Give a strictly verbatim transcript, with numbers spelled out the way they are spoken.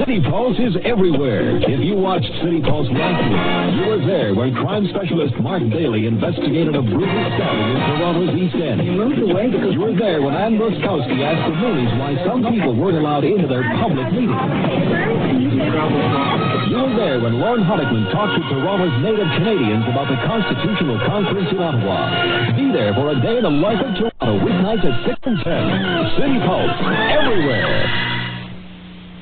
CityPulse is everywhere. If you watched CityPulse last week, you were there when crime specialist Mark Daly investigated a brutal stabbing in Toronto's East End. He moved away because... You were there when Ann Ruskowski asked the Moonies why some people weren't allowed into their public meetings. You were there when Lorne Honickman talked to Toronto's native Canadians about the Constitutional Conference in Ottawa. Be there for a day in the life of Toronto, weeknights at six and ten. CityPulse, everywhere.